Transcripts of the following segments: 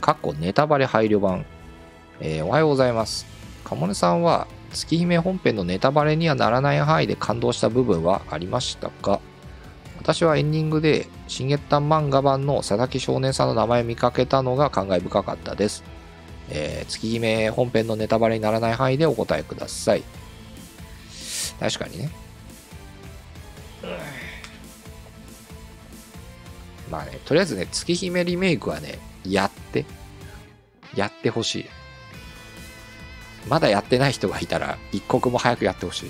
かっこネタバレ配慮版。おはようございます。かもねさんは月姫本編のネタバレにはならない範囲で感動した部分はありましたか？私はエンディングで新月刊漫画版の佐々木少年さんの名前を見かけたのが感慨深かったです。月姫本編のネタバレにならない範囲でお答えください。確かにね。まあね、とりあえずね、月姫リメイクはね、やってほしい。まだやってない人がいたら、一刻も早くやってほしい。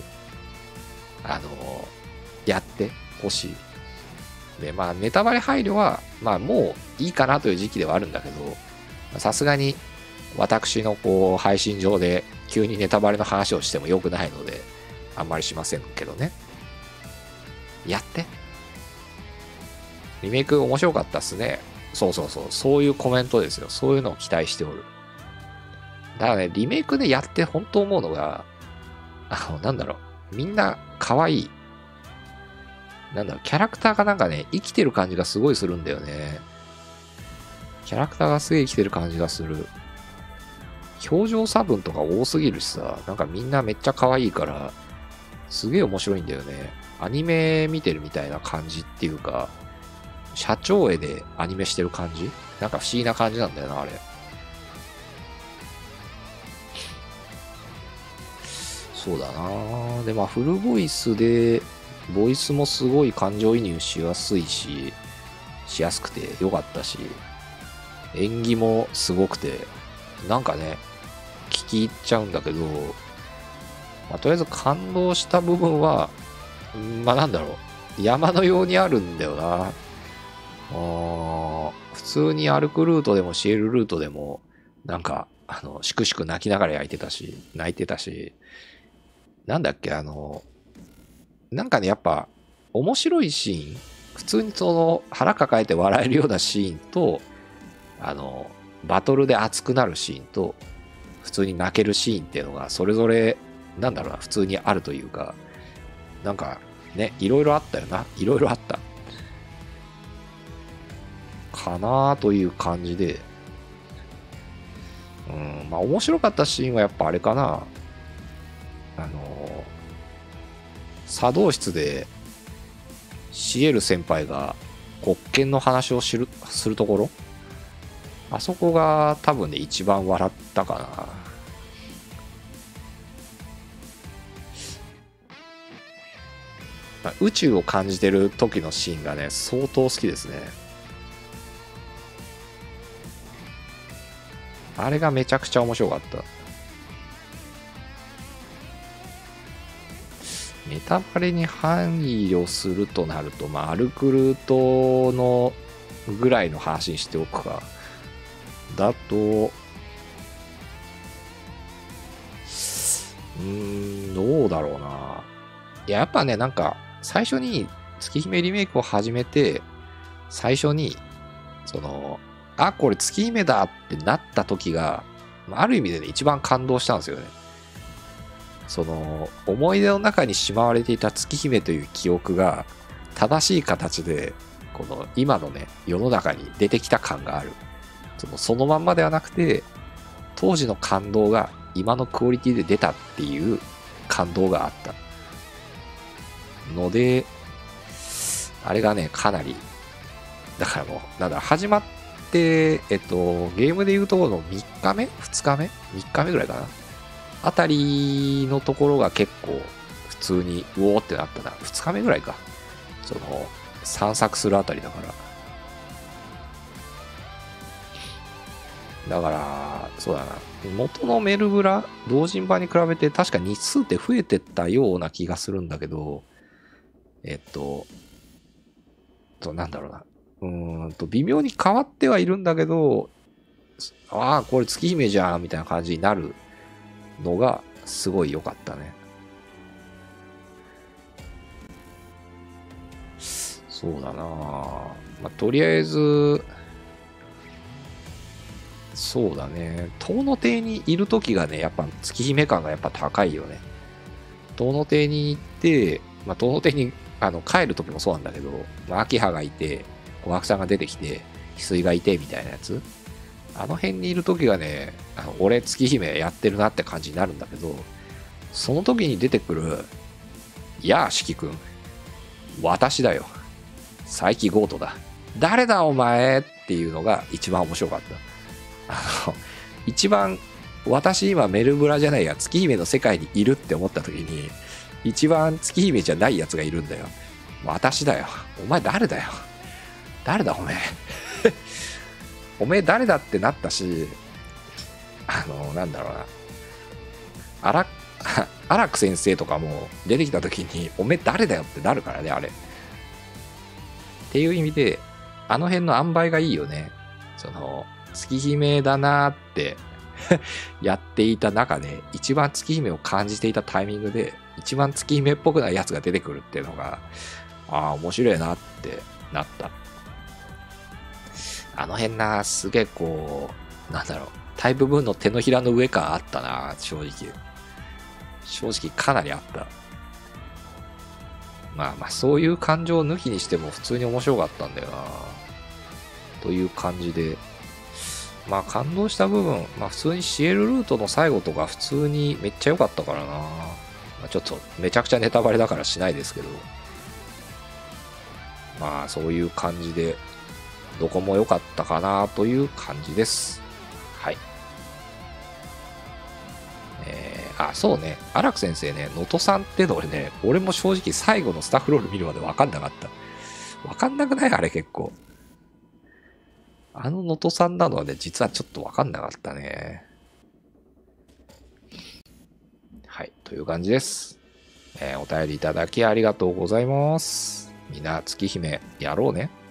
やってほしい。で、まあ、ネタバレ配慮は、まあ、もういいかなという時期ではあるんだけど、さすがに、私のこう、配信上で、急にネタバレの話をしても良くないので、あんまりしませんけどね。やって。リメイク面白かったっすね。そういうコメントですよ。そういうのを期待しておる。だからね、リメイクでやって本当思うのが、なんだろう。みんな可愛い。なんだろう、キャラクターがなんかね、生きてる感じがすごいするんだよね。キャラクターがすげえ生きてる感じがする。表情差分とか多すぎるしさ、なんかみんなめっちゃ可愛いから、すげえ面白いんだよね。アニメ見てるみたいな感じっていうか、社長絵でアニメしてる感じ？なんか不思議な感じなんだよな、あれ。そうだな。で、まあ、フルボイスで、ボイスもすごい感情移入しやすいし、しやすくてよかったし、演技もすごくて、なんかね、聞き入っちゃうんだけど、まあ、とりあえず感動した部分は、まあなんだろう、山のようにあるんだよな。普通に歩くルートでもシエルルートでも、なんか、しくしく泣きながら泣いてたし、なんだっけ、なんかね、やっぱ、面白いシーン、普通にその、腹抱えて笑えるようなシーンと、バトルで熱くなるシーンと、普通に泣けるシーンっていうのが、それぞれ、なんだろうな、普通にあるというか、なんか、ね、いろいろあったよな。いろいろあった。かなという感じで、まあ面白かったシーンはやっぱあれかな。茶道室でシエル先輩が国権の話をするところ、あそこが多分ね一番笑ったかな。まあ宇宙を感じてる時のシーンがね相当好きですね。あれがめちゃくちゃ面白かった。ネタバレに配慮するとなると、まあ、アルクルートのぐらいの話にしておくか。だと、どうだろうな。いや、やっぱね、なんか、最初に月姫リメイクを始めて、最初に、あ、これ月姫だってなった時が、ある意味でね、一番感動したんですよね。思い出の中にしまわれていた月姫という記憶が、正しい形で、この今のね、世の中に出てきた感がある。そのまんまではなくて、当時の感動が今のクオリティで出たっていう感動があったので、あれがね、かなり、だからもう、なんだ、始まって、ゲームで言うところの3日目 ?2 日目 ?3 日目ぐらいかなあたりのところが結構普通にうおーってなったな。2日目ぐらいか。散策するあたりだから。だから、そうだな。元のメルブラ、同人版に比べて確か日数って増えてったような気がするんだけど、なんだろうな。微妙に変わってはいるんだけど、ああ、これ月姫じゃん、みたいな感じになるのが、すごい良かったね。そうだなまあ、とりあえず、そうだね。遠野邸にいる時がね、やっぱ月姫感がやっぱ高いよね。遠野邸に行って、まあ、遠野邸に帰る時もそうなんだけど、まあ、秋葉がいて、小学さんが出てきて、翡翠がいて、みたいなやつ。 あの辺にいる時はね、俺月姫やってるなって感じになるんだけど、その時に出てくる、やあ、しきくん。私だよ。佐伯ゴートだ。誰だお前っていうのが一番面白かった。一番、私今メルブラじゃないや、月姫の世界にいるって思った時に、一番月姫じゃないやつがいるんだよ。私だよ。お前誰だよ。誰だおめえ。おめえ誰だってなったし、なんだろうな。荒木先生とかも出てきた時に、おめえ誰だよってなるからね、あれ。っていう意味で、あの辺の塩梅がいいよね。月姫だなーってやっていた中で、一番月姫を感じていたタイミングで、一番月姫っぽくないやつが出てくるっていうのが、ああ、面白いなってなった。あの辺な、すげえこう、なんだろう、大部分の手のひらの上感あったな、正直。正直かなりあった。まあそういう感情を抜きにしても普通に面白かったんだよな。という感じで。まあ感動した部分、まあ普通にシエルルートの最後とか普通にめっちゃ良かったからな。まあ、ちょっとめちゃくちゃネタバレだからしないですけど。まあそういう感じで、どこも良かったかなという感じです。はい。そうね。荒木先生ね、能登さんっての俺も正直最後のスタッフロール見るまで分かんなかった。分かんなくないあれ結構。能登さんなのはね、実はちょっと分かんなかったね。はい。という感じです。お便りいただきありがとうございます。みんな月姫やろうね。